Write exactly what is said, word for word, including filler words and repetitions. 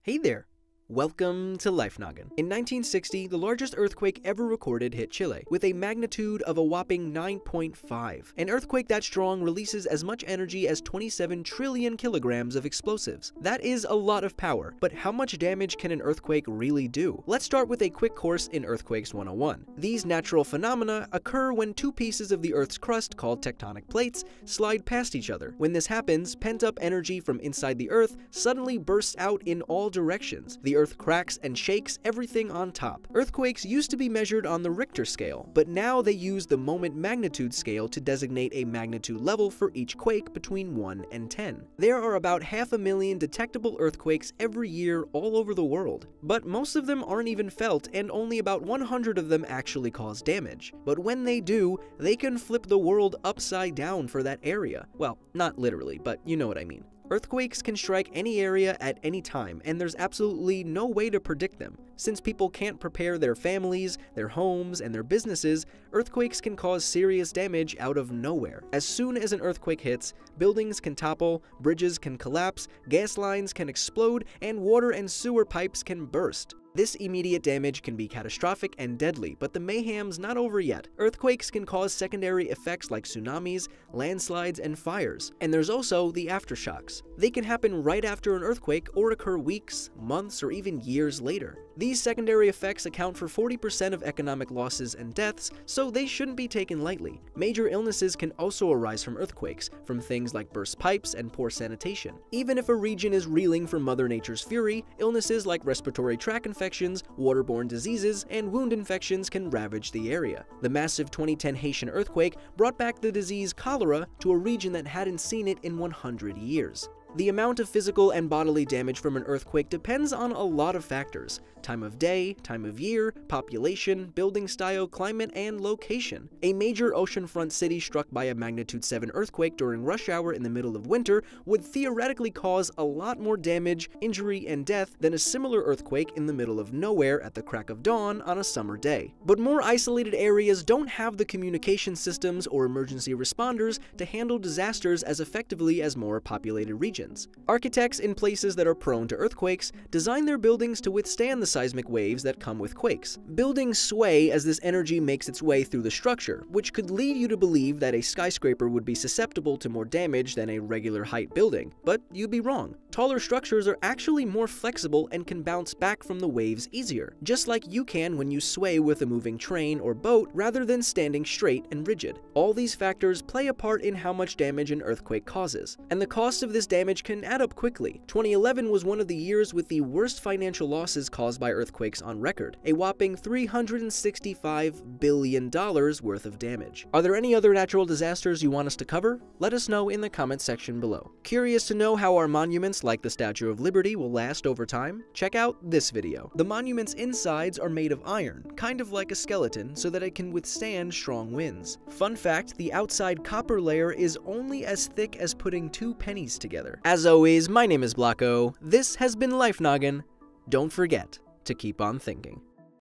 Hey there! Welcome to Life Noggin. In nineteen sixty, the largest earthquake ever recorded hit Chile, with a magnitude of a whopping nine point five. An earthquake that strong releases as much energy as twenty-seven trillion kilograms of explosives. That is a lot of power, but how much damage can an earthquake really do? Let's start with a quick course in Earthquakes one oh one. These natural phenomena occur when two pieces of the Earth's crust, called tectonic plates, slide past each other. When this happens, pent-up energy from inside the Earth suddenly bursts out in all directions. The Earth cracks and shakes everything on top. Earthquakes used to be measured on the Richter scale, but now they use the moment magnitude scale to designate a magnitude level for each quake between one and ten. There are about half a million detectable earthquakes every year all over the world, but most of them aren't even felt and only about one hundred of them actually cause damage. But when they do, they can flip the world upside down for that area. Well, not literally, but you know what I mean. Earthquakes can strike any area at any time, and there's absolutely no way to predict them. Since people can't prepare their families, their homes, and their businesses, earthquakes can cause serious damage out of nowhere. As soon as an earthquake hits, buildings can topple, bridges can collapse, gas lines can explode, and water and sewer pipes can burst. This immediate damage can be catastrophic and deadly, but the mayhem's not over yet. Earthquakes can cause secondary effects like tsunamis, landslides, and fires. And there's also the aftershocks. They can happen right after an earthquake or occur weeks, months, or even years later. These secondary effects account for forty percent of economic losses and deaths, so they shouldn't be taken lightly. Major illnesses can also arise from earthquakes, from things like burst pipes and poor sanitation. Even if a region is reeling from Mother Nature's fury, illnesses like respiratory tract infections, waterborne diseases, and wound infections can ravage the area. The massive twenty ten Haitian earthquake brought back the disease cholera to a region that hadn't seen it in one hundred years. The amount of physical and bodily damage from an earthquake depends on a lot of factors: time of day, time of year, population, building style, climate, and location. A major oceanfront city struck by a magnitude seven earthquake during rush hour in the middle of winter would theoretically cause a lot more damage, injury, and death than a similar earthquake in the middle of nowhere at the crack of dawn on a summer day. But more isolated areas don't have the communication systems or emergency responders to handle disasters as effectively as more populated regions. Architects in places that are prone to earthquakes design their buildings to withstand the seismic waves that come with quakes. Buildings sway as this energy makes its way through the structure, which could lead you to believe that a skyscraper would be susceptible to more damage than a regular height building, but you'd be wrong. Taller structures are actually more flexible and can bounce back from the waves easier, just like you can when you sway with a moving train or boat rather than standing straight and rigid. All these factors play a part in how much damage an earthquake causes, and the cost of this damage can add up quickly. twenty eleven was one of the years with the worst financial losses caused by earthquakes on record, a whopping three hundred sixty-five billion dollars worth of damage. Are there any other natural disasters you want us to cover? Let us know in the comment section below. Curious to know how our monuments like the Statue of Liberty will last over time? Check out this video. The monument's insides are made of iron, kind of like a skeleton, so that it can withstand strong winds. Fun fact, the outside copper layer is only as thick as putting two pennies together. As always, my name is Blocko. This has been Life Noggin. Don't forget to keep on thinking.